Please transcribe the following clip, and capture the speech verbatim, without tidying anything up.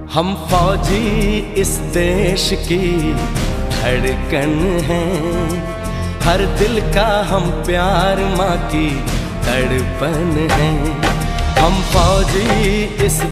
हम फौजी इस देश की धड़कन हैं, हर दिल का हम प्यार माँ की तड़पन हैं। हम फौजी इस